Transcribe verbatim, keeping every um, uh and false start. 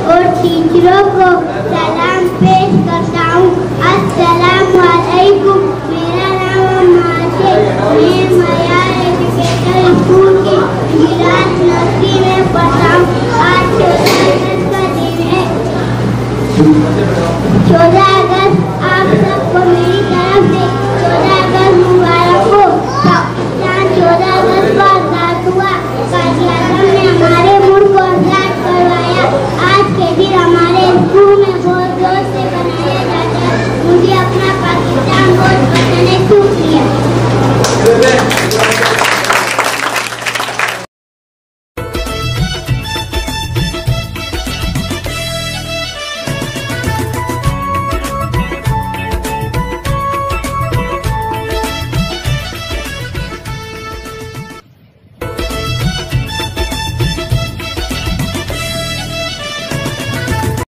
और टीचरों को सलाम पेश करता हूँ। अस्सलामु अलैकुम। मेरा नाम माजिद, मैं मयार एजुकेशनल स्कूल की गिलास नर्सरी में पढ़ता हूँ। आज चौदह अगस्त का दिन है। चौदह अगस्त आप सबको मेरी तरफ से चौदह अगस्त मुबारक हो। जहाँ चौदह अगस्त को आजाद हुआ, कायद-ए-आज़म ने हमारे मुल्क को आजाद करवाया। आज के दिन हमारे स्कूल में बहुत जोर से मनाया जाता है। मुझे अपना पाकिस्तान बहुत पसंद है। शुक्रिया।